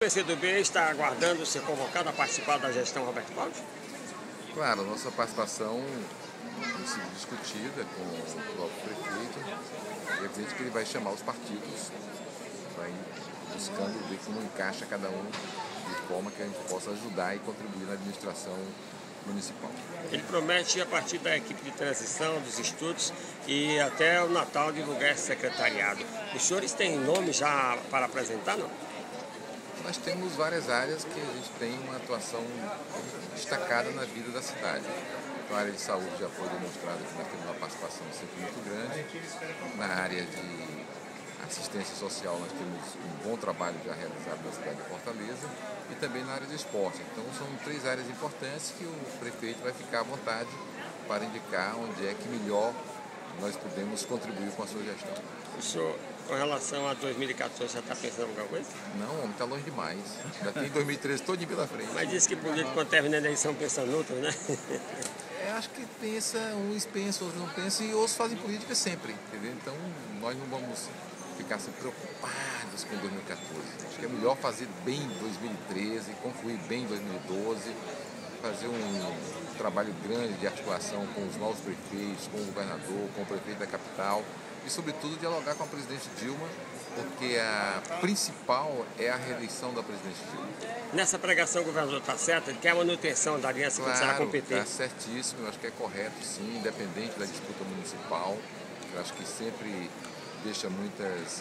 PCdoB está aguardando ser convocado a participar da gestão Roberto Cláudio? Claro, a nossa participação tem sido discutida com o próprio prefeito. É evidente que ele vai chamar os partidos, vai buscando ver como encaixa cada um, de forma que a gente possa ajudar e contribuir na administração municipal. Ele promete, a partir da equipe de transição, dos estudos e até o Natal, divulgar esse secretariado. Os senhores têm nome já para apresentar, não? Nós temos várias áreas que a gente tem uma atuação destacada na vida da cidade. Então, a área de saúde já foi demonstrada que nós temos uma participação sempre muito grande. Na área de assistência social, nós temos um bom trabalho já realizado na cidade de Fortaleza e também na área do esporte. Então, são três áreas importantes que o prefeito vai ficar à vontade para indicar onde é que melhor nós podemos contribuir com a sua gestão. O senhor, com relação a 2014, já está pensando em alguma coisa? Não, o homem está longe demais. Já tem 2013 todinho pela frente. Mas disse que político, quando termina a eleição, pensa em outras, né? Acho que pensa, uns pensam, outros não pensam, e outros fazem política sempre, entendeu? Então, nós não vamos ficar assim, preocupados com 2014. Acho que é melhor fazer bem em 2013, concluir bem em 2012, fazer um trabalho grande de articulação com os novos prefeitos, com o governador, com o prefeito da capital e, sobretudo, dialogar com a presidente Dilma, porque a principal é a reeleição da presidente Dilma. Nessa pregação o governador está certo? Ele quer a manutenção da aliança que será com o PT? Está certíssimo, eu acho que é correto, sim, independente da disputa municipal. Eu acho que sempre deixa muitas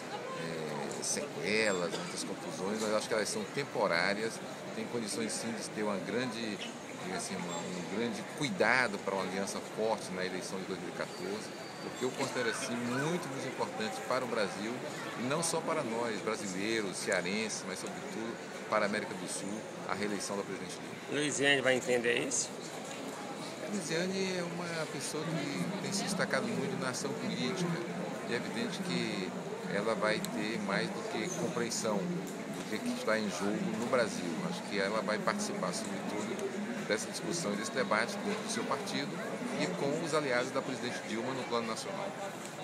sequelas, muitas confusões, mas acho que elas são temporárias, tem condições sim de ter uma grande, assim, um grande cuidado para uma aliança forte na eleição de 2014, porque eu considero assim muito importante para o Brasil, e não só para nós, brasileiros, cearenses, mas sobretudo para a América do Sul, a reeleição da presidente Dilma. Luiziane vai entender isso? Luiziane é uma pessoa que tem se destacado muito na ação política, e é evidente que ela vai ter mais do que compreensão do que está em jogo no Brasil. Acho que ela vai participar, sobretudo, dessa discussão e desse debate dentro do seu partido e com os aliados da presidente Dilma no plano nacional.